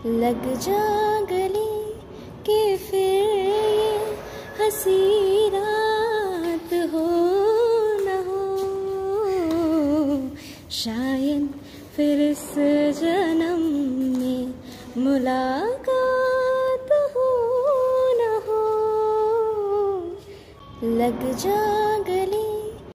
लग जा गले कि फिर ये हंसी रात हो न हो, शायद फिर इस जन्म में मुलाकात हो न हो। लग जा